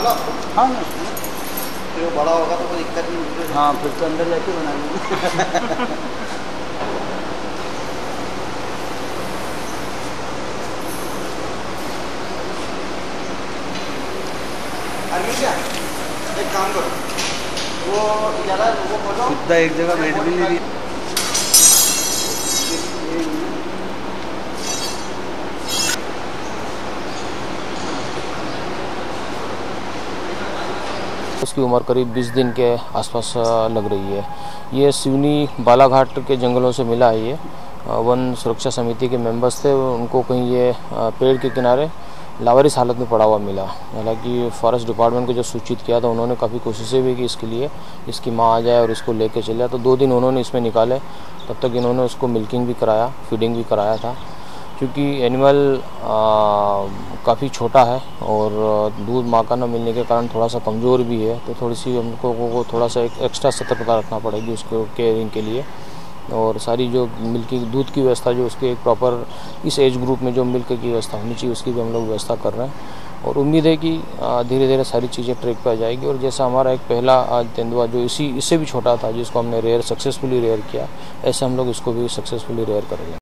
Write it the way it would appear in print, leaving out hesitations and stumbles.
हाँ ना, फिर वो बड़ा होगा तो कोई दिक्कत नहीं। हाँ फिर तो अंदर जाके बना लेंगे। क्या एक काम करो, वो ज़्यादा वो बोलो सीधा एक जगह बैठ भी नहीं रही। उसकी उम्र करीब 20 दिन के आसपास लग रही है। ये सिवनी बालाघाट के जंगलों से मिला है। ये वन सुरक्षा समिति के मेंबर्स थे, उनको कहीं ये पेड़ के किनारे लावारिस हालत में पड़ा हुआ मिला। हालांकि फॉरेस्ट डिपार्टमेंट को जो सूचित किया था, उन्होंने काफ़ी कोशिशें भी की इसके लिए, इसकी माँ आ जाए और इसको लेके चले जाए। तो 2 दिन उन्होंने इसमें निकाले, तब तक इन्होंने उसको मिल्किंग भी कराया, फीडिंग भी कराया था। क्योंकि एनिमल काफ़ी छोटा है और दूध माँ का न मिलने के कारण थोड़ा सा कमज़ोर भी है, तो थोड़ी सी हमको को थोड़ा सा एक एक्स्ट्रा सतर्कता रखना पड़ेगी उसको केयरिंग के लिए। और सारी जो मिल्किंग दूध की व्यवस्था जो उसके एक प्रॉपर इस एज ग्रुप में जो मिल्क की व्यवस्था होनी चाहिए, उसकी भी हम लोग व्यवस्था कर रहे हैं। और उम्मीद है कि धीरे धीरे सारी चीज़ें ट्रैक पर आ जाएगी। और जैसा हमारा एक पहला तेंदुआ जो इससे भी छोटा था, जिसको हमने सक्सेसफुली रेयर किया, ऐसे हम लोग इसको भी सक्सेसफुली रेयर करेंगे।